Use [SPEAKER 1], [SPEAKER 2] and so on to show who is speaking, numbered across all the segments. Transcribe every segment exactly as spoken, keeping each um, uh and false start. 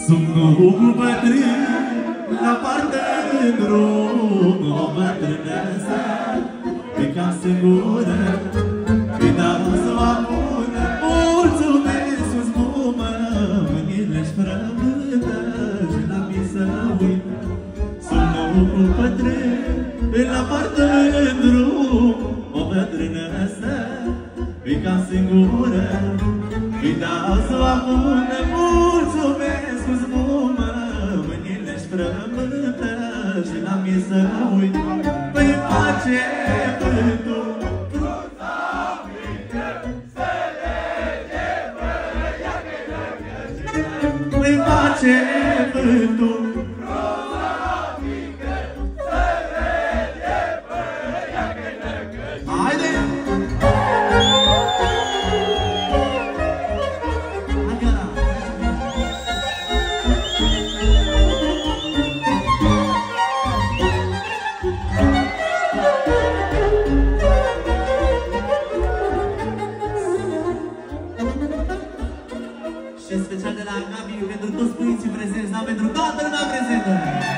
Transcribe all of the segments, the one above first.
[SPEAKER 1] Somnul bătrân la partea în drum, o bătrâneasă pe cam singură, îi dau să o apună, mulțumesc sus mumă, mâinile-și frământă și la misă uită. Somnul bătrân la partea în drum, o bătrâneasă pe cam singură, îi dau să o apună, mulțumesc sus mumă, mâinile-și frământă și la misă uită. Păi face vântul cruța mică, să lege băiacă lăgăcină. Păi face vântul cruța mică, să lege băiacă lăgăcină. Haide! Și special de la Gabi pentru toți părinții prezenți, dar pentru toată lumea prezentă.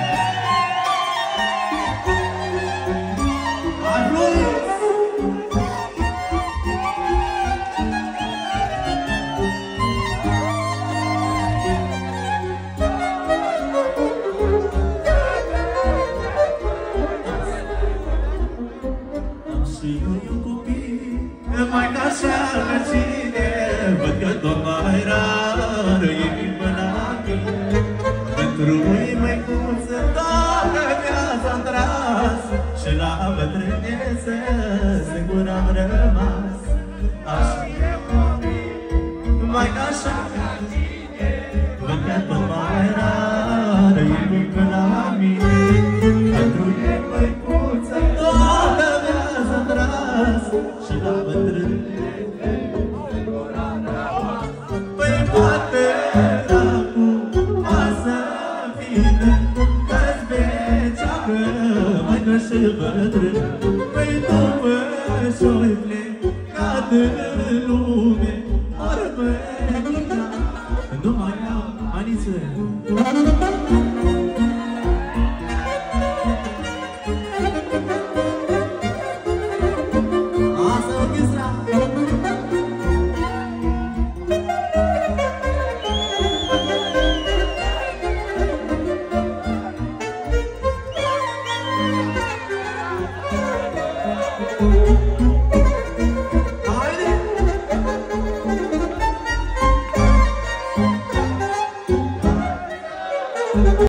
[SPEAKER 1] Am și eu un copii, mai ca așa ca cine, văd că tot mai rar e până la mine. Pentru-i măicuță toată viața-am tras și la bătrânețe singur am rămas. Aș fi eu copii, mai ca așa ca cine, văd că tot mai rar e până la mine. Pentru-i măicuță toată viața-am tras și la bătrânețe singur am rămas. Păi poate și bătrân, păi după și-o-i plecat în lume, ori mărica, nu mai am aniță.